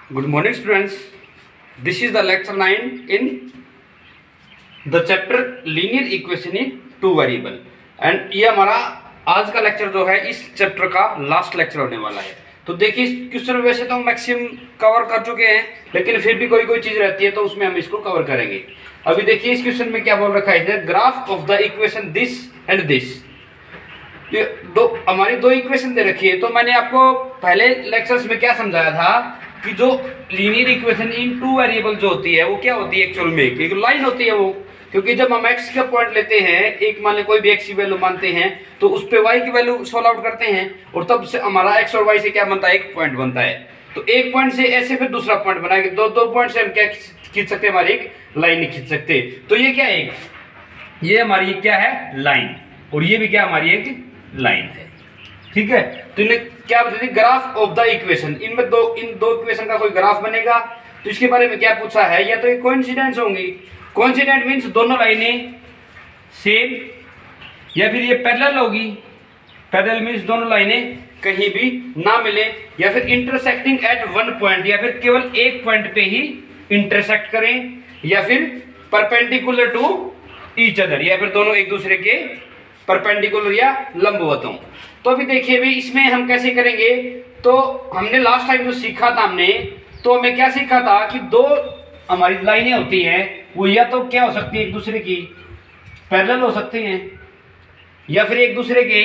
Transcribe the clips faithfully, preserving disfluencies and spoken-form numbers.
Good morning, students. This is the lecture nine in the chapter linear equation in two variable and ये हमारा आज का lecture जो है इस चैप्टर का लास्ट लेक्चर होने वाला है। तो देखिए इस क्वेश्चन वैसे तो हम मैक्सिमम कवर कर चुके हैं, लेकिन फिर भी कोई कोई चीज रहती है तो उसमें हम इसको कवर करेंगे। अभी देखिए इस क्वेश्चन में क्या बोल रखा है, graph of the equation this and this. ये दो हमारी दो इक्वेशन दे रखी है। तो मैंने आपको पहले लेक्चर्स में क्या समझाया था कि जो linear equation in two variable जो होती है वो क्या होती है, एक्चुअल में एक लाइन होती है वो। क्योंकि जब हम x का पॉइंट लेते हैं, एक मान ले कोई भी x की वैल्यू मानते हैं, तो उस पे y की वैल्यू सॉल्व आउट करते हैं और तब से हमारा x और y से क्या बनता है, एक पॉइंट बनता है। तो एक पॉइंट से ऐसे फिर दूसरा पॉइंट बनाएंगे, दो दो पॉइंट से हम क्या खींच सकते हैं, हमारी एक लाइन नहीं खींच सकते। तो ये क्या है, ये हमारी क्या है, लाइन, और ये भी क्या हमारी एक लाइन है। ठीक है, तो इन्हें क्या बता दी, ग्राफ ऑफ द इक्वेशन। इनमें दो इन दो इक्वेशन का कोई ग्राफ बनेगा। तो इसके बारे में क्या पूछा है, या तो ये कोइंसिडेंस होंगी। कोइंसिडेंट मींस दोनों लाइनें सेम, या फिर ये पैरेलल होगी। पैरेलल मींस दोनों लाइनें कहीं भी ना मिले, या फिर इंटरसेक्टिंग एट वन पॉइंट, या फिर केवल एक पॉइंट पे ही इंटरसेक्ट करें, या फिर परपेंडिकुलर टू ईच अदर, या फिर दोनों एक दूसरे के परपेंडिकुलर या लंबवत हों। तो अभी देखिए भी इसमें हम कैसे करेंगे। तो हमने लास्ट टाइम जो सीखा था हमने तो हमें क्या सीखा था कि दो हमारी लाइनें होती हैं, वो या तो क्या हो सकती है, एक दूसरे की पैरेलल हो सकती हैं, या फिर एक दूसरे के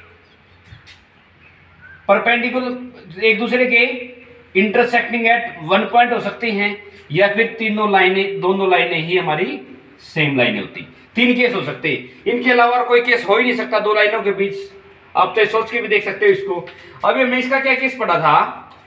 परपेंडिकुलर, एक दूसरे के इंटरसेक्टिंग एट वन पॉइंट हो सकती हैं, या फिर तीनों लाइनें दोनों लाइनें ही हमारी सेम लाइनें होती। तीन केस हो सकते हैं, इनके अलावा कोई केस हो ही नहीं सकता दो लाइनों के बीच। आप तो सोच के भी देख सकते हो इसको। अभी हमने इसका क्या केस पढ़ा था,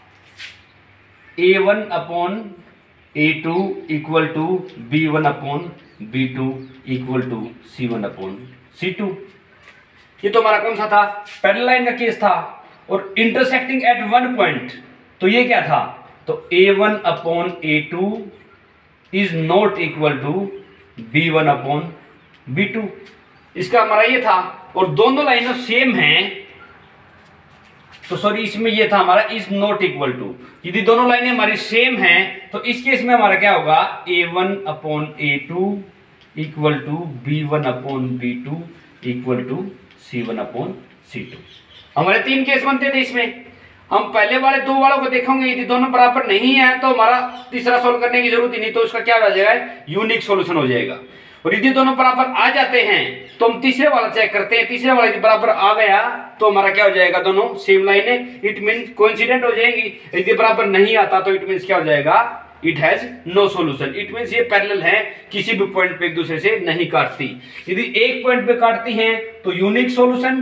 A one upon A two equal to B one upon B two equal to C one upon C two. ये तो हमारा कौन सा था, पैरेलल लाइन का केस था। और इंटरसेक्टिंग एट वन पॉइंट, तो ये क्या था, तो A one upon A two is not equal to B one upon B two, इसका हमारा ये था। और दोनों लाइनें सेम हैं, तो सॉरी इसमें ये था हमारा इज नॉट इक्वल टू। यदि दोनों लाइनें हमारी सेम हैं तो इस केस में हमारा क्या होगा, A one upon A two equal to B one upon B two equal to C one upon C two. हमारे तीन केस बनते थे इसमें। हम पहले वाले दो वालों को देखेंगे, यदि दोनों बराबर नहीं है तो हमारा तीसरा सोल्व करने की जरूरत ही नहीं, तो उसका क्या हो जाएगा, यूनिक सॉल्यूशन हो जाएगा। और यदि दोनों बराबर आ जाते हैं तो हम तीसरे वाला चेक करते हैं, तीसरे वाले बराबर आ गया तो हमारा क्या हो जाएगा, दोनों सेम लाइनें, इट मींस कोइंसिडेंट हो जाएंगी। यदि बराबर नहीं आता तो इट मींस क्या हो जाएगा, it has no solution. It means ये पैरेलल है, किसी भी पॉइंट पे एक दूसरे से नहीं काटती। यदि एक पॉइंट पे काटती हैं तो यूनिक सॉल्यूशन,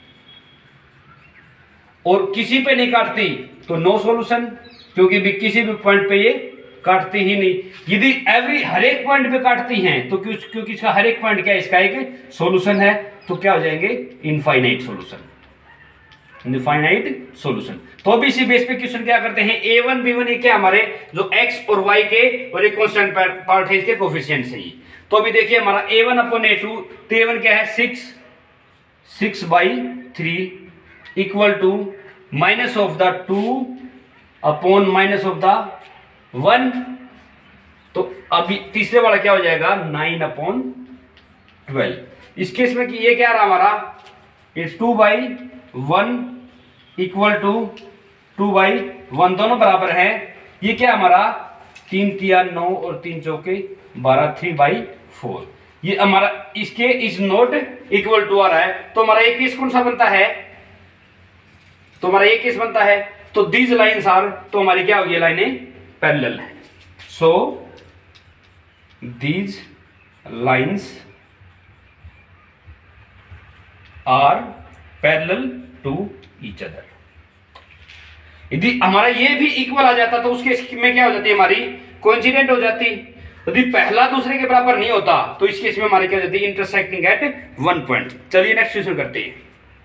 और किसी पे नहीं काटती तो नो सॉल्यूशन, क्योंकि भी किसी भी पॉइंट पे ये काटती ही नहीं। यदि एवरी हर एक पॉइंट पे काटती हैं तो क्योंकि इसका हर एक पॉइंट क्या है, इसका एक सॉल्यूशन है, तो क्या हो जाएंगे, इनफाइनाइट सॉल्यूशन, इनफाइनाइट सॉल्यूशन। तो अभी इसी बेस पे क्वेश्चन क्या करते हैं, ए वन बी वन ये क्या हमारे जो x और y के और एक कांस्टेंट पार्ट है, इसके कोफिशिएंट्स हैं। तो अभी देखिए हमारा A one upon A two, तो ए वन क्या है, six six by three equal to minus of the two upon minus of the one. तो अभी तीसरे वाला क्या हो जाएगा, नाइन अपॉन ट्वेल्व। इस केस में कि ये क्या रहा हमारा, it's two by one equal to two by one, दोनों बराबर है। ये क्या हमारा, तीन तिया नौ और तीन चौके बारह, थ्री बाई फोर। ये हमारा इसके इज नॉट इक्वल टू आ रहा है। तो हमारा एक केस कौन सा बनता है, तो हमारा एक केस बनता है, तो दीज लाइन्स आर, तो हमारी क्या होगी, लाइनें पैरेलल है। So these lines are parallel to each other. यदि हमारा ये भी इक्वल आ जाता तो उसके में क्या हो जाती है, हमारी कोइंसिडेंट हो जाती। यदि पहला दूसरे के बराबर नहीं होता तो इस केस में हमारी क्या हो जाती है, इंटरसेक्टिंग एट वन पॉइंट। चलिए नेक्स्ट क्वेश्चन करते हैं।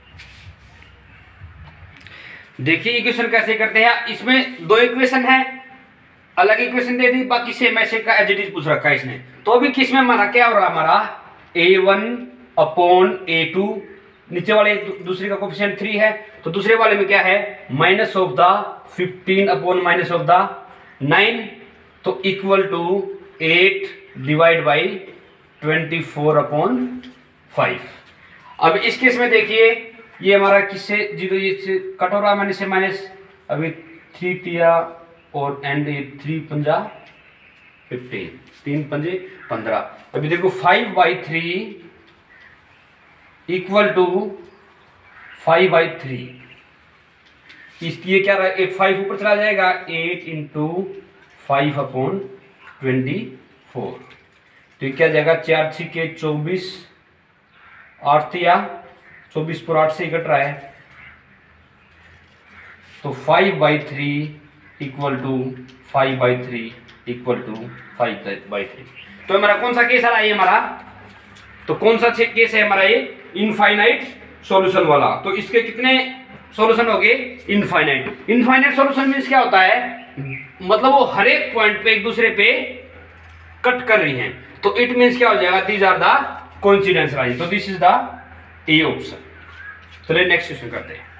देखिए इक्वेशन कैसे करते हैं। इसमें दो इक्वेशन है, अलग इक्वेशन दे दी, बाकी सेम ऐसे का एज इट इज पूछ रखा है इसने। तो अभी किस में हमारा क्या हो रहा है, हमारा A one upon A two, नीचे वाले दूसरे का कोफिशिएंट थ्री है, तो दूसरे वाले में क्या है, minus of the fifteen upon minus of the nine, तो equal to eight divide by twenty four upon five. अब इस केस में देखिए ये हमारा किससे जीरो ये कट हो रहा है, मैंने से माइनस, अभी थ्री टिया और एंड ये थ्री पंजा फिफ्टीन, तीन पंजे पंद्रह। अभी देखो five by three equal to five by three, इसलिए क्या रहा, एक फाइव ऊपर चला जाएगा, eight into five upon twenty four, तो क्या जाएगा, चार छिके चौबीस, आठ या चौबीस पर आठ से कट रहा है, तो five by three equal to five by three equal to five by three. तो हमारा कौन सा केस आ रहा है हमारा, तो कौन सा केस है हमारा ये, इनफाइनाइट सॉल्यूशन वाला। तो इसके कितने सॉल्यूशन हो गए, इनफाइनाइट। इनफाइनाइट सॉल्यूशन मींस क्या होता है, मतलब वो हर एक पॉइंट पे एक दूसरे पे कट कर रही हैं, तो इट मींस क्या हो जाएगा, these are the coincidence line. तो this is the A option. चलिए नेक्स्ट क्वेश्चन करते हैं।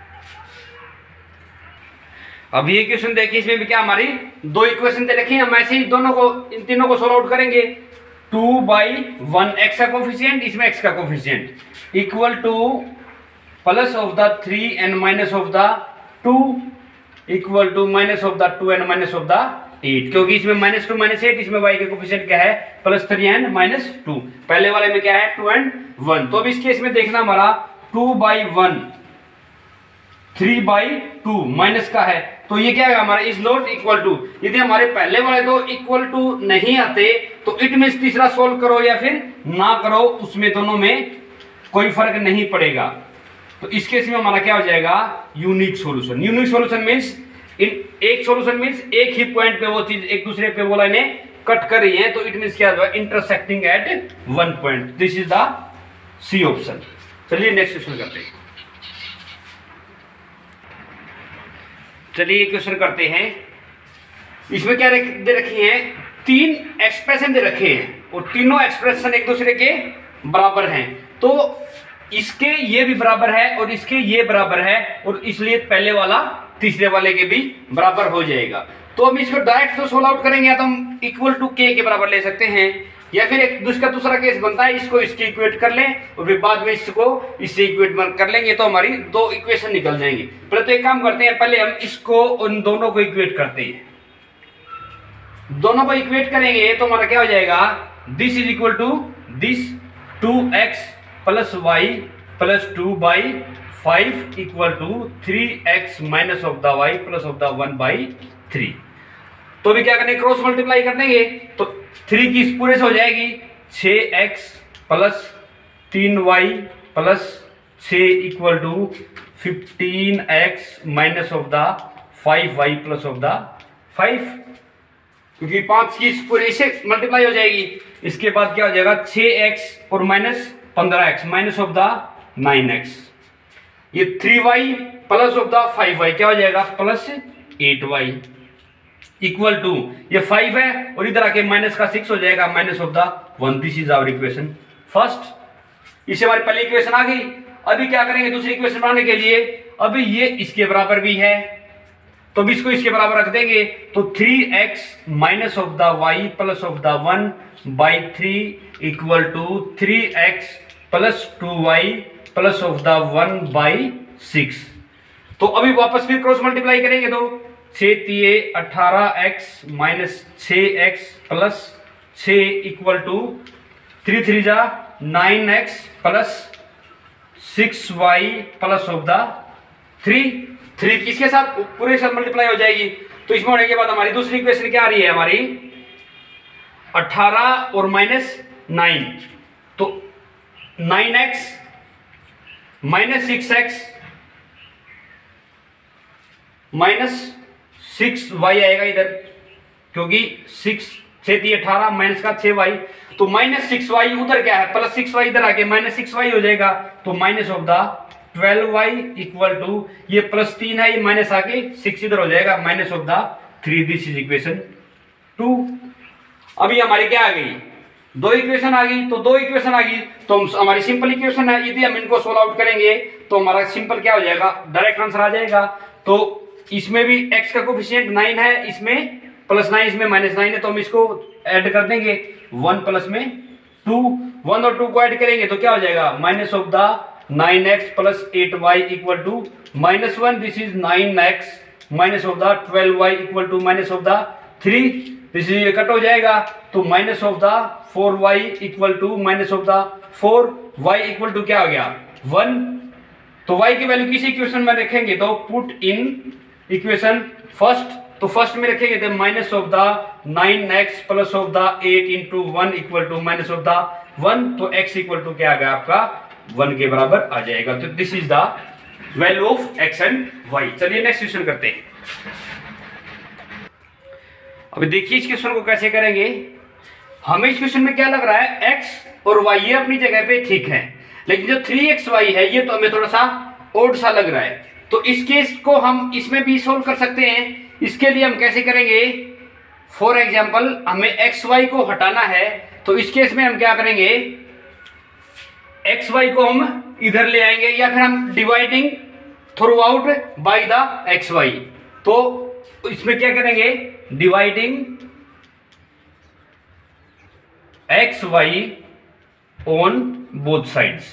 अब ये क्वेश्चन देखिए, इसमें भी क्या हमारी दो इक्वेशन दे रखी हैं, हम ऐसे ही दोनों को, इन तीनों को सोल्व आउट करेंगे। टू बाई वन एक्स का कोफिशिएंट, इसमें एक्स का coefficient equal to plus of the three and minus of the two equal to minus of the two and minus of the eight, क्योंकि इसमें minus two minus eight, इसमें Y का coefficient क्या है, plus three and minus two. पहले वाले में क्या है, टू एंड वन। तो अब इस केस में देखना हमारा two by one three by two minus का है, तो ये क्या है हमारा, इज नॉट इक्वल टू। यदि हमारे पहले वाले दो इक्वल टू नहीं आते तो इट मींस तीसरा सोल्व करो या फिर ना करो, उसमें दोनों में कोई फर्क नहीं पड़ेगा। तो इस केस में हमारा क्या हो जाएगा, unique solution. Unique solution means इन एक सॉल्यूशन मींस एक ही पॉइंट पे वो चीज एक दूसरे पे वो लाइनें कट कर रही हैं, तो इट मींस क्या होगा, intersecting at one point. This is the C option. चलिए नेक्स्ट क्वेश्चन करते हैं। चलिए क्वेश्चन करते हैं। इसमें क्या दे रखी है, तीन एक्सप्रेशन दे रखे हैं और तीनों एक्सप्रेशन एक दूसरे के बराबर हैं, तो इसके ये भी बराबर है और इसके ये बराबर है, और इसलिए पहले वाला तीसरे वाले के भी बराबर हो जाएगा। तो हम इसको डायरेक्ट तो सोल्व आउट करेंगे, या तो हम इक्वल टू के के बराबर ले सकते हैं, या फिर एक दूसरा दूसरा केस बनता है, इसको इसके इक्वेट कर लें और फिर बाद में इसको इससे इक्वेट कर लेंगे, तो हमारी दो इक्वेशन निकल जाएंगी। पहले तो एक काम करते हैं, पहले हम इसको उन दोनों को इक्वेट करते हैं। दोनों को इक्वेट करेंगे तो हमारा क्या हो जाएगा, this is equal to this, two x plus y plus two by five equal to three x minus of the y plus of the one by three. तो भी क्या करेंगे, क्रॉस मल्टीप्लाई कर देंगे, तो थ्री की पूरे से हो जाएगी छः एक्स प्लस तीन वाई प्लस छः equal to fifteen x minus of the five y plus of the five, क्योंकि पाँच की पूरे से मल्टीप्लाई हो जाएगी। इसके बाद क्या हो जाएगा, छः एक्स और माइनस पंद्रह x minus of the nine x, ये three y plus of the five y क्या हो जाएगा, plus eight y equal to, ये फाइव है और इधर आके माइनस का सिक्स हो जाएगा, minus of the one. This is our equation first. इससे हमारी पहली इक्वेशन आ गई। अभी क्या करेंगे दूसरी इक्वेशन बनाने के लिए, अभी ये इसके बराबर भी है, तो अब इसको इसके बराबर रख देंगे, तो three x minus of the y plus of the one by three equal to three x plus two y plus of the one by six. तो अभी वापस फिर क्रॉस मल्टीप्लाई करेंगे, तो छः तिये अठारह एक्स माइनस छः एक्स प्लस छः इक्वल टू थ्री थ्री जा nine x plus six y plus of the three. Three किसके साथ पूरे साथ मल्टीप्लाई हो जाएगी, तो इसमें होने के बाद हमारी दूसरी इक्वेशन क्या आ रही है, हमारी अठारह और माइनस नाइन, तो nine x minus six x minus six y आएगा इधर, क्योंकि सिक्स छः थी अठारह माइनस का छः वाई, तो माइनस सिक्स वाई उधर क्या है, प्लस सिक्स वाई इधर आके माइनस सिक्स वाई हो जाएगा, तो minus of the twelve y equal to, ये प्लस तीन है, ये माइनस आके सिक्स इधर हो जाएगा, minus of the three. This is equation two. अभी हमारी क्या आ गई, दो इक्वेशन आ गई, तो दो इक्वेशन आ गई तो हम हमारी सिंपल इक्वेशन है, यदि हम इनको सोल्व आउट करेंगे तो हमारा सिंपल क्या हो जाएगा, डायरेक्ट आंसर आ जाएगा। तो इसमें भी x का कोफिशिएंट नाइन है, इसमें प्लस नाइन, इसमें माइनस नाइन है तो हम इसको ऐड कर देंगे, वन प्लस में टू, वन और टू को ऐड करेंगे तो क्या हो जाएगा, minus of the nine x plus eight y equal to minus one, this is nine x minus of the twelve y equal to minus of the three, this is cut हो जाएगा तो minus of the four y equal to minus of the four y equal to क्या हो गया, one. तो y की value किसी equation में रखेंगे तो पुट इन इक्वेशन फर्स्ट, तो फर्स्ट में रखेंगे तो minus of the nine x plus of the eight into one equal to minus of the one, तो x इक्वल टू क्या आ गया आपका, वन के बराबर आ जाएगा। तो this is the value of x and y। चलिए नेक्स्ट क्वेश्चन करते हैं। अभी देखिए इस क्वेश्चन को कैसे करेंगे। हमें इस क्वेश्चन में क्या लग रहा है, x और y ये अपनी जगह पे ठीक है, लेकिन जो थ्री एक्स वाई है ये तो हमें थोड़ा सा ओड सा लग रहा है। तो इस केस को हम इसमें भी सोल्व कर सकते हैं। इसके लिए हम कैसे करेंगे, फॉर एग्जांपल हमें एक्स वाई को हटाना है, तो इस केस में हम क्या करेंगे, एक्स वाई को हम इधर ले आएंगे या फिर हम dividing throughout by the x y. तो इसमें क्या करेंगे, dividing x y on both sides,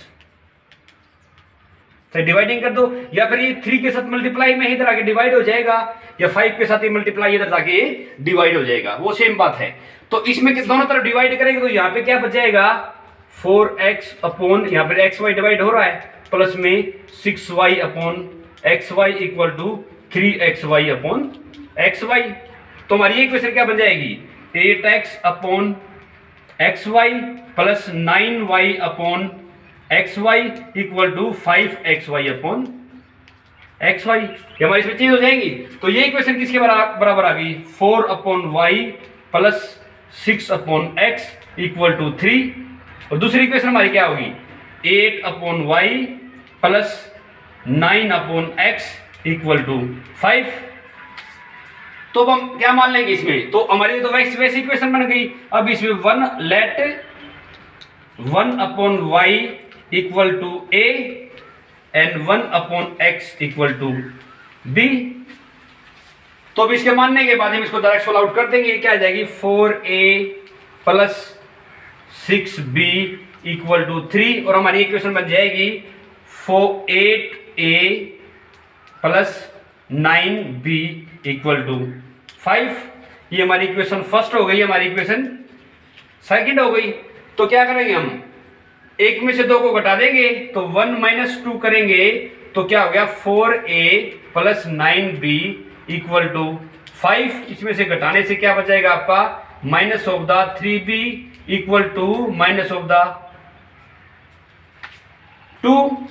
तो डिवाइडिंग कर दो, या फिर ये थ्री के साथ मल्टीप्लाई में इधर आके डिवाइड हो जाएगा, या फाइव के साथ ही मल्टीप्लाई इधर जाके डिवाइड हो जाएगा, वो सेम बात है। तो इसमें दोनों तरफ डिवाइड करेंगे तो यहाँ पे क्या बच जाएगा, फोर एक्स अपॉन यहाँ पे एक्स वाई डिवाइड हो रहा है, प्लस में six y upon x y equal to three x y upon x y. तो हमारी ये इक्वेशन क्या बन जाएगी, eight x upon x y plus nine y upon x y equal to five x y upon x y. ये हमारी इसमें change हो जाएंगी। तो ये इक्वेशन किसके बराबर आ गई, four upon y plus six upon x equal to three, और दूसरी इक्वेशन हमारी क्या होगी, eight upon y plus nine upon x equal to five. तो अब हम क्या मान लेंगे इसमें, तो हमारी तो वैसे वैसे इक्वेशन बन गई। अब इसमें one let one upon y equal to a and one upon x equal to b. तो अब इसके मानने के बाद हम इसको डायरेक्ट सोल्व आउट कर देंगे, क्या आ जाएगी, four a plus six b equal to three, और हमारी इक्वेशन बन जाएगी four eight a plus nine b equal to five. ये हमारी इक्वेशन फर्स्ट हो गई, हमारी इक्वेशन सेकंड हो गई। तो क्या करेंगे हम, एक में से दो को घटा देंगे तो वन माइनस टू करेंगे तो क्या हो गया, four a plus nine b equal to five. इसमें से घटाने से क्या बचाएगा आपका, minus of the three b equal to minus of the two.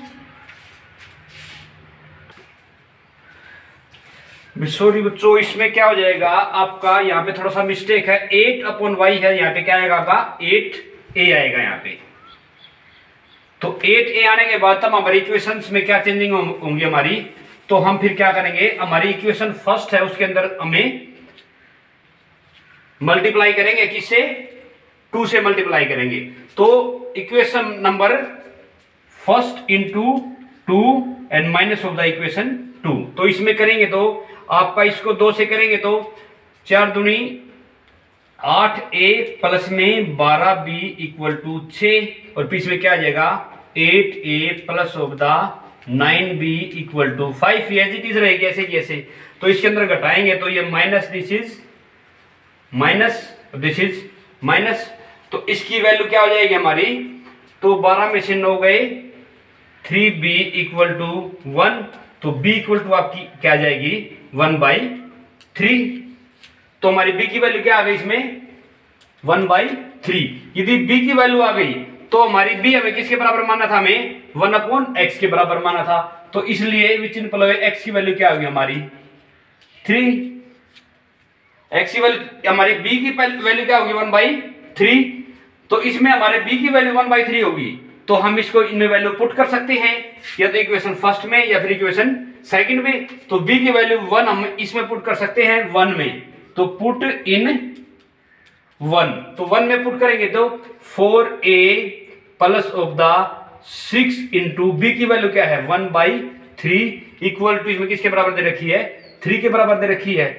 Sorry बच्चों, इसमें क्या हो जाएगा आपका, यहाँ पे थोड़ा सा मिस्टेक है, एट अपॉन वाई है, यहाँ पे क्या आएगा आपका, एट ए आएगा यहाँ पे। तो एट ए आने के बाद तब हमारी इक्वेशंस में क्या चेंजिंग होंगी हमारी, तो हम फिर क्या करेंगे, हमारी इक्वेशन फर्स्ट है उसके अंदर हमें मल्टीप्लाई करेंगे, किससे, टू से मल्टीप्लाई करेंगे। तो equation number first into two and minus of the equation two. तो इसमें करेंगे तो आपका इसको दो से करेंगे तो चार दूनी आठ ए प्लस में बारह बी इक्वल टू छः, और फिर इसमें क्या आ जाएगा, eight a plus of the nine b equal to five. As it is रहेगी ऐसे की ऐसे। तो इसके अंदर घटाएंगे तो ये minus this is minus this is minus, तो इसकी वैल्यू क्या हो जाएगी हमारी, तो बारह में से नौ गए, three b equal to one, तो b इक्वल टू आपकी क्या आ जाएगी, वन बाई थ्री। तो हमारी b की वैल्यू क्या आ गई इसमें, वन बाई थ्री। यदि b की वैल्यू आ गई तो हमारी b हमें किसके बराबर माना था, हमें वन अपॉन एक्स के बराबर माना था। तो इसलिए विच इम्प्लाई x की वैल्यू क्या होगी हमारी, थ्री। x की वैल्यू हमारी b की वैल्यू क्या होगी, वन बाई थ्री। तो इसमें हमारे b की वैल्यू वन बाई थ्री होगी, तो हम इसको इनमें वैल्यू पुट कर सकते हैं, या तो इक्वेशन फर्स्ट में या फिर इक्वेशन सेकंड में। तो b की वैल्यू वन हम इसमें पुट कर सकते हैं, वन में, तो पुट इन वन। तो वन में पुट करेंगे तो four a plus of the six into b की वैल्यू क्या है, one by three equal to, इसमें किसके बराबर दे रखी है, थ्री के बराबर दे रखी है।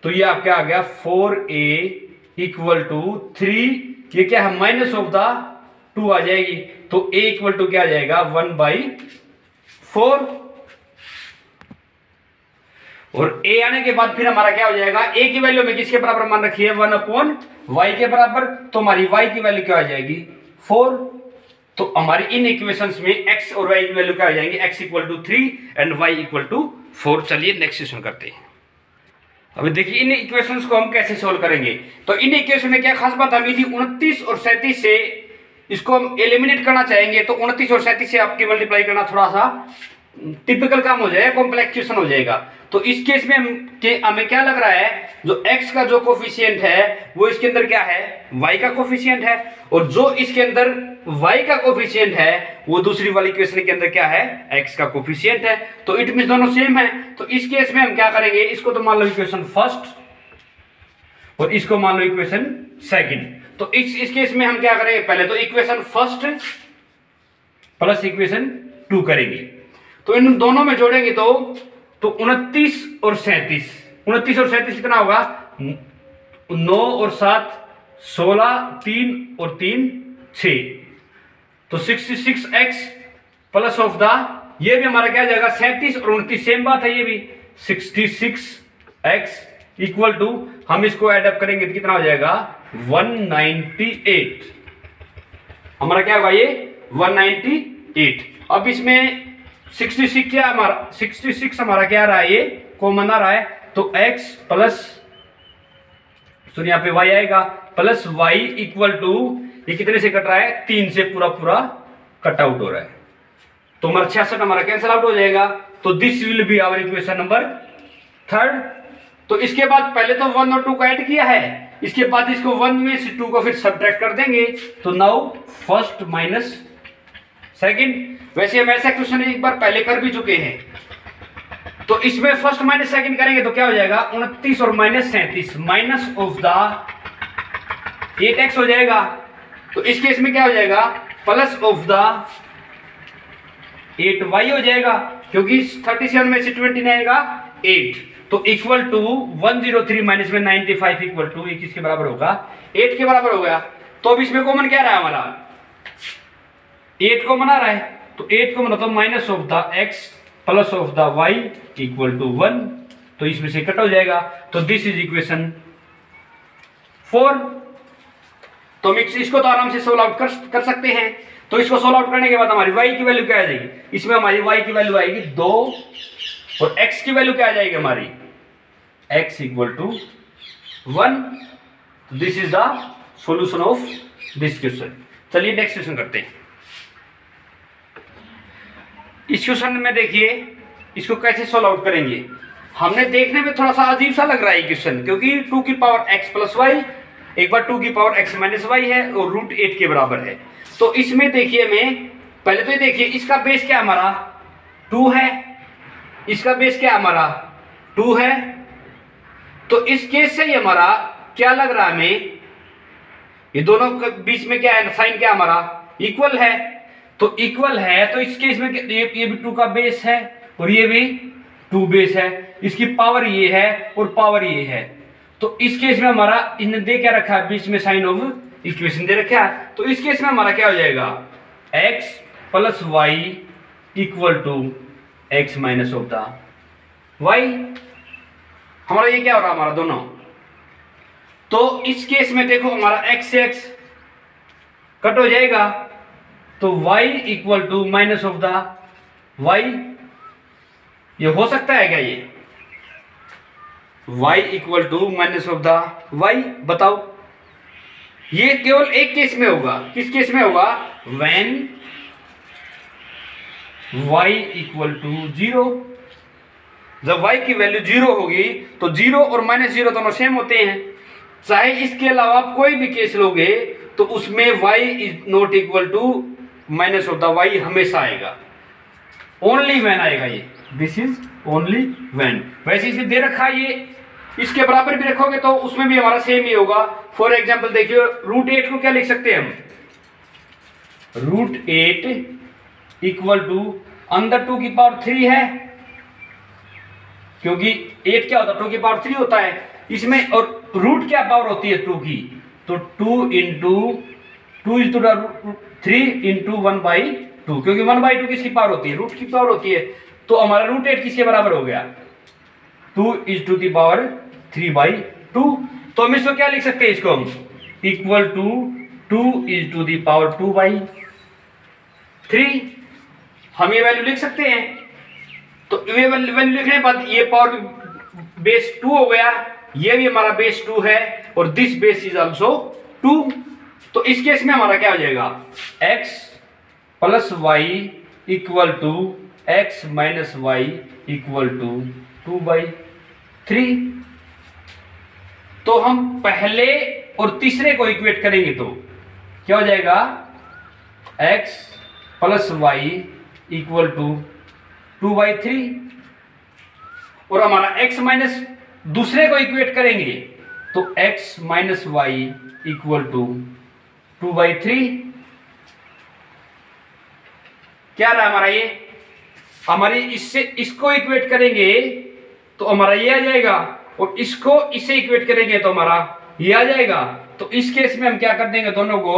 तो ये आपका आ गया four a equal to three, ये क्या है माइनस ऑफ द टू आ जाएगी, तो ए इक्वल टू क्या आ जाएगा वन बाई फोर। और ए आने के बाद फिर हमारा क्या हो जाएगा, ए की वैल्यू में किसके बराबर मान रखी है वन अपॉन वाई के बराबर, तो हमारी वाई की वैल्यू क्या आ जाएगी फोर। तो हमारी इन इक्वेशंस में एक्स और वाई की वैल्यू क्या हो जाएंगे, x equal to three and y equal to four. चलिए नेक्स्ट क्वेश्चन करते हैं। अभी देखिए इन इक्वेशंस को हम कैसे सोल्व करेंगे। तो इन इक्वेशन में क्या खास बात हमें थी, उनतीस और सैंतीस से इसको हम एलिमिनेट करना चाहेंगे, तो उनतीस और सैंतीस से आपकी मल्टीप्लाई करना थोड़ा सा टिपिकल काम हो जाएगा, कॉम्प्लेक्स क्वेश्चन हो जाएगा। तो इस केस में हम के हमें क्या लग रहा है, जो x का जो कोफिशिएंट है वो इसके अंदर क्या है y का कोफिशिएंट है, और जो इसके अंदर y का कोफिशिएंट है वो दूसरी वाली इक्वेशन के अंदर क्या है x का कोफिशिएंट है। तो इट मींस दोनों सेम है। तो इस केस में हम क्या करेंगे, इसको तो मान लो इक्वेशन फर्स्ट और इसको मान लो इक्वेशन सेकंड। तो इस इस केस में हम क्या करेंगे, पहले तो equation first plus equation two करेंगे। तो इन दोनों में जोड़ेंगे तो तो उनतीस और सैंतीस, उनतीस और सैंतीस कितना होगा, नौ और सात सोलह, तीन और तीन छह, तो sixty six x plus of the, ये भी हमारा क्या जाएगा सैंतीस और उनतीस सेम बात है, ये भी sixty six x equal to, हम इसको ऐड अप करेंगे तो कितना हो जाएगा वन नाइंटी एट। हमारा क्या होगा ये वन नाइंटी एट। अब इसमें सिक्सटी सिक्स क्या हमारा सिक्सटी सिक्स हमारा क्या आ रहा है, ये कॉमन आ रहा है, तो x प्लस सुनिए यहाँ पे y आएगा प्लस y इक्वल टू, ये कितने से कट रहा है तीन से पूरा पूरा कट आउट हो रहा है, तो हमारा छियासठ हमारा कैंसिल आउट हो जाएगा। तो this will be our equation number third. तो इसके बाद पहले तो वन और टू को ऐड किया है, इसके बाद इसको वन में से टू को फिर सब्ट्रैक्ट कर देंगे, तो नाउ फर्स्ट माइनस सेकंड। वैसे हम ऐसा क्वेश्चन एक बार पहले कर भी चुके हैं, तो इसमें फर्स्ट माइनस सेकंड करेंगे तो क्या हो जाएगा उनतीस और माइनस सैंतीस minus of the eight x हो जाएगा। तो इस केस में क्या हो जाएगा plus of the eight y हो जाएगा, क्योंकि थर्टी सेवन में से ट्वेंटी नहीं आएगा एट, तो equal to one zero three minus में नाइंटी फाइव इक्वल टू ये किसके बराबर होगा एट के बराबर हो गया। तो अब इसमें कॉमन क्या रहा है हमारा एट को मना रहा है, तो एट को मना तो minus of the x plus of the y equal to one, तो इसमें से कट हो जाएगा। तो दिस इज इक्वेशन फोर। तो हम इसको तो आराम से सोल्व आउट कर, कर सकते हैं। तो इसको सोल्व आउट करने के बाद हमारी y की वैल्यू क्या आ जाएगी, इसमें हमारी y की वैल्यू आएगी दो, और x की वैल्यू क्या आ जाएगी हमारी x equal to one. This is the solution of this question. चलिए नेक्स्ट क्वेश्चन करते हैं। इस क्वेश्चन में देखिए इसको कैसे सोल्व आउट करेंगे। हमने देखने में थोड़ा सा अजीब सा लग रहा है क्वेश्चन, क्योंकि टू की पावर x प्लस वाई, एक बार टू की पावर x माइनस वाई है और रूट एट के बराबर है। तो इसमें देखिए मैं पहले तो ये देखिए इसका बेस क्या हमारा टू है, इसका बेस क्या हमारा टू है। तो इस केस से ही हमारा क्या लग रहा है हमें, ये दोनों के बीच में क्या है साइन क्या हमारा इक्वल है। तो इक्वल है तो इस केस में ये, ये भी टू का बेस है और ये भी टू बेस है, इसकी पावर ये है और पावर ये है। तो इस केस में हमारा इन्हें दे क्या रखा है बीच में साइन ऑफ इक्वेशन दे रखा है। तो इस केस में हमारा क्या हो जाएगा x plus y equal to x minus of the y. हमारा ये क्या हो रहा है हमारा दोनों। तो इस केस में देखो हमारा x से x कट हो जाएगा, तो y equal to minus of the y। ये हो सकता है क्या, ये y equal to minus of the y, बताओ। ये केवल एक केस में होगा, किस केस में होगा when y equal to zero. जब y की वैल्यू जीरो होगी तो जीरो और माइनस जीरो दोनों सेम होते हैं। चाहे इसके अलावा आप कोई भी केस लोगे तो उसमें y is not equal to minus of the y हमेशा आएगा, ओनली व्हेन आएगा ये, दिस इज ओनली व्हेन। वैसे इसे दे रखा है, ये इसके बराबर भी रखोगे तो उसमें भी हमारा सेम ही होगा। फॉर एग्जाम्पल देखिए रूट एट को क्या लिख सकते हैं हम, रूट एट इक्वल टू अंदर टू की पावर थ्री है क्योंकि एट क्या होता है, टू की पावर थ्री होता है इसमें, और रूट क्या पावर होती है टू की, तो two into two is two three into one by two, क्योंकि वन बाई टू किसकी पावर होती है, रूट की पावर होती है। तो हमारा रूट एट किसके बराबर हो गया, two is two the power three by two. तो हम इसको क्या लिख सकते हैं, इसको हम equal to two is two the power two by three, हम ये वैल्यू लिख सकते हैं। तो ये वैल्यू लिखने के बाद ये पावर बेस टू हो गया, ये भी हमारा बेस टू है, और this base is also two. तो इस केस में हमारा क्या हो जाएगा, x plus y equal to x minus y equal to two by three. तो हम पहले और तीसरे को इक्वेट करेंगे तो क्या हो जाएगा, x plus y equal to two by three, और हमारा x माइनस दूसरे को इक्वेट करेंगे तो x minus y equal to two by three. क्या रहा हमारा, ये हमारी इससे इसको इक्वेट करेंगे तो हमारा ये आ जाएगा, और इसको इससे इक्वेट करेंगे तो हमारा ये आ जाएगा। तो इस केस में हम क्या कर देंगे, दोनों को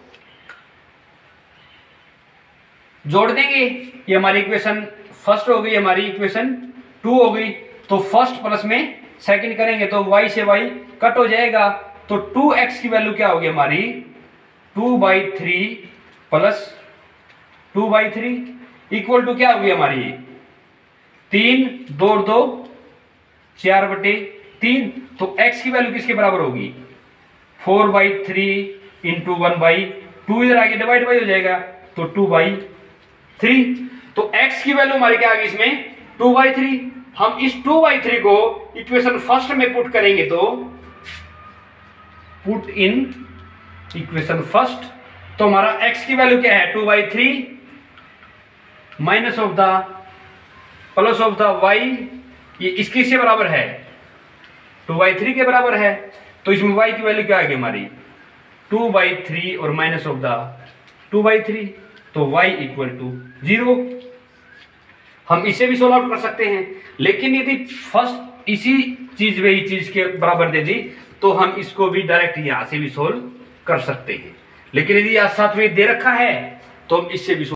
जोड़ देंगे। ये हमारी इक्वेशन फर्स्ट हो गई, हमारी इक्वेशन टू हो गई। तो फर्स्ट प्लस में सेकंड करेंगे तो y से y कट हो जाएगा। तो टू एक्स की वैल्यू क्या होगी हमारी, two by three plus two by three equal to क्या होगी हमारी, तीन, दो दो चार बटे तीन। तो x की वैल्यू किसके बराबर होगी, four by three into one by two, इधर आगे डिवाइड बाई हो जाएगा तो टू बाई थ्री। तो x की वैल्यू हमारी क्या आ गई इसमें, टू बाई थ्री। हम इस टू बाई थ्री को इक्वेशन फर्स्ट में पुट करेंगे तो पुट इन इक्वेशन फर्स्ट, तो हमारा x की वैल्यू क्या है, two by three minus of the plus of the y, ये इसके से बराबर है, टू बाई थ्री के बराबर है। तो इसमें y की वैल्यू क्या आ गई हमारी, टू बाई थ्री और minus of the two by three, तो y इक्वल टू जीरो। हम इसे भी सोल्व आउट कर सकते हैं, लेकिन यदि फर्स्ट इसी चीज में ही चीज के बराबर दे दी तो हम इसको भी डायरेक्ट यहां से भी सोल्व कर सकते हैं। लेकिन यदि साथ में दे रखा है तो हम इससे भी